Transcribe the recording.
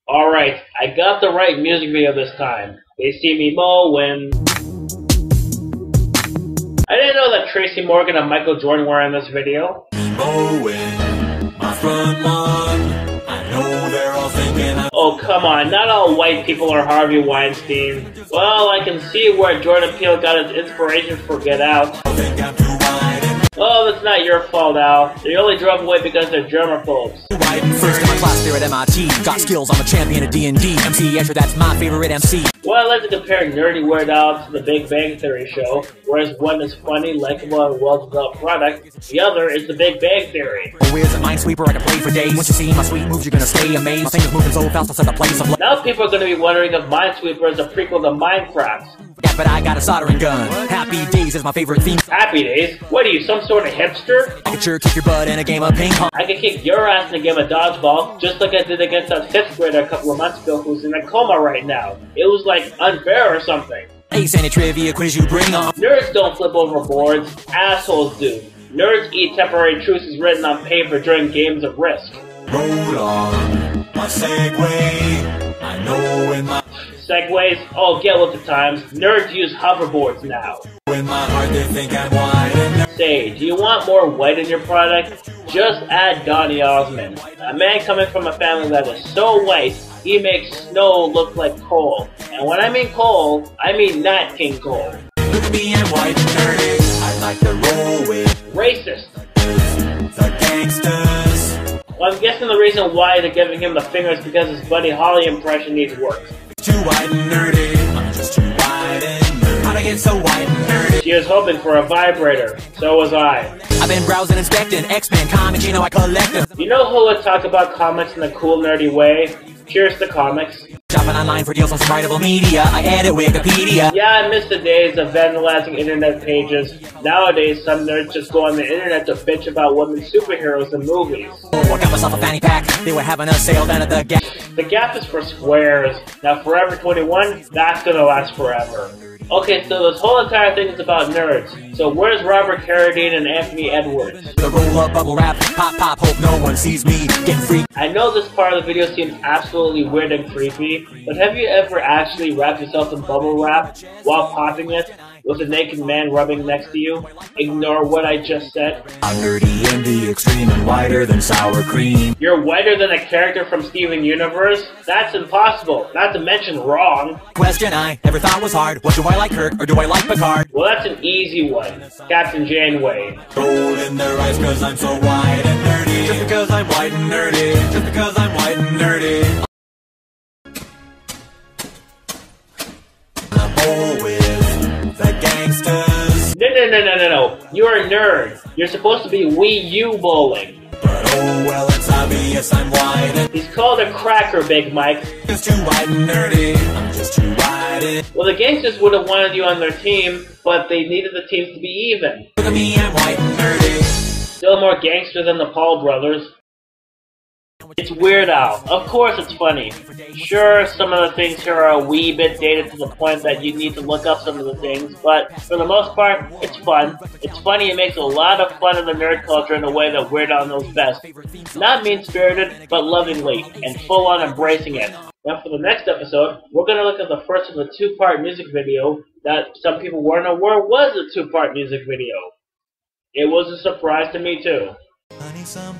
Alright, I got the right music video this time. They see me mowing. I didn't know that Tracy Morgan and Michael Jordan were in this video. Mowing my front lawn. I know they're all thinking Oh come on, not all white people are Harvey Weinstein. Well, I can see where Jordan Peele got his inspiration for Get Out. Oh, that's not your fault, Al. They only drove away because they're germaphobes. First in my class there at MIT. Got skills, I'm a champion of D&D. MC Escher, that's my favorite MC. Well, I like to compare Nerdy Weird Al to the Big Bang Theory show, whereas one is funny, likable, and well-developed product, the other is the Big Bang Theory. Where's a Minesweeper I can play for days? Once you see my sweet moves, you're gonna stay amazed. My fingers moving so fast, I'll set the place of Now people are going to be wondering if Minesweeper is a prequel to Minecraft. Yeah, but I got a soldering gun. Happy Days is my favorite theme. Happy Days? What are you, some sort of hipster? I can sure kick your butt in a game of ping pong. I can kick your ass in a game of dodgeball, just like I did against that 5th grader a couple of months ago who's in a coma right now. It was like unfair or something. Ace any trivia quiz you bring on. Nerds don't flip over boards, assholes do. Nerds eat temporary truces written on paper during games of Risk. roll on my Segway. I know in my Segways? Oh, get with the times. Nerds use hoverboards now. in my heart they think I'm white and Say, do you want more white in your product? Just add Donny Osmond. A man coming from a family that is so white, he makes snow look like coal. And when I mean coal, I mean Nat King Cole. look at me, I'm white and dirty. I like to roll with Racist. the gangsters. Well, I'm guessing the reason why they're giving him the finger is because his Buddy Holly impression needs work. Too white and nerdy. I'm just too white and nerdy. How'd I get so white and nerdy? She was hoping for a vibrator. So was I. I've been browsing, inspecting X-Men comics, you know I collect them. You know who would talk about comics in a cool, nerdy way? Cheers to comics. Shopping online for deals on some writable media. I edit Wikipedia. Yeah, I miss the days of vandalizing internet pages. Nowadays, some nerds just go on the internet to bitch about women superheroes in movies. Oh, I got myself a fanny pack. They were having a sale down at the Gap. The Gap is for squares. Now, Forever 21, that's gonna last forever. Okay, so this whole entire thing is about nerds. So where's Robert Carradine and Anthony Edwards? The roll-up bubble wrap. Pop, pop, hope no one sees me. Getting free. I know this part of the video seems absolutely weird and creepy, but have you ever actually wrapped yourself in bubble wrap while popping it with a naked man rubbing next to you? Ignore what I just said. I'm nerdy in the extreme and whiter than sour cream. You're whiter than a character from Steven Universe? That's impossible, not to mention wrong. Question I ever thought was hard. What do I like, Kirk, or do I like Picard? Well, that's an easy one. Captain Janeway. Roll in their eyes cause I'm so white and nerdy. Just because I'm white and nerdy. Just because I'm white and nerdy. I'm bold with the gangsters. No. You're a nerd. You're supposed to be Wii U bowling. But oh well, it's obvious I'm white and He's called a cracker, Big Mike. just too white and nerdy. I'm just too white and Well, the gangsters would have wanted you on their team, but they needed the teams to be even. look at me, I'm white and nerdy. Still more gangster than the Paul brothers. It's Weird Al. Of course it's funny. Sure, some of the things here are a wee bit dated to the point that you need to look up some of the things, but for the most part, it's fun. It's funny, it makes a lot of fun of the nerd culture in a way that Weird Al knows best. Not mean-spirited, but lovingly, and full-on embracing it. Now for the next episode, we're going to look at the first of a two-part music video that some people weren't aware was a two-part music video. It was a surprise to me too. I need some